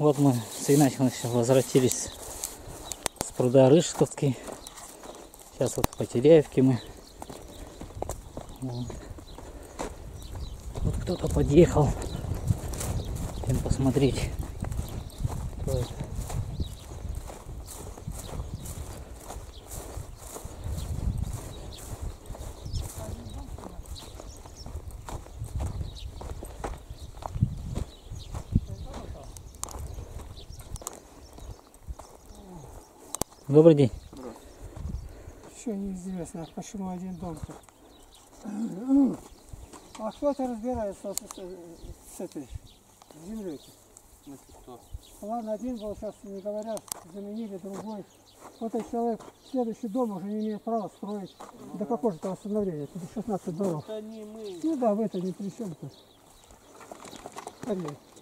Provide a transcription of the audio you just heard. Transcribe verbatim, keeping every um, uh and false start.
Вот мы с Игнатьевичем возвратились с пруда Рыжковский. Сейчас вот по Теряевке мы. Вот, вот кто-то подъехал. Хотим посмотреть, кто это. Добрый день. Еще неизвестно, почему один дом-то. А кто-то разбирается с, с, с этой землей. Кто? План один был, сейчас не говорят, заменили другой. Вот этот человек, следующий дом уже не имеет права строить. Ну, до какого же восстановления? Это шестнадцать домов. Это не мы. Ну да, вы это ни при чем-то.